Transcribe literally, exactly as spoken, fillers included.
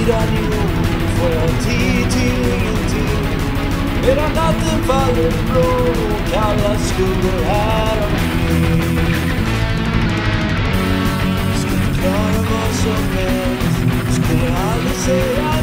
utan jord får jag tid till ingenting. Medan natten faller blå och kalla skuggor här omkring. Skulle klara vad som helst, skulle aldrig säga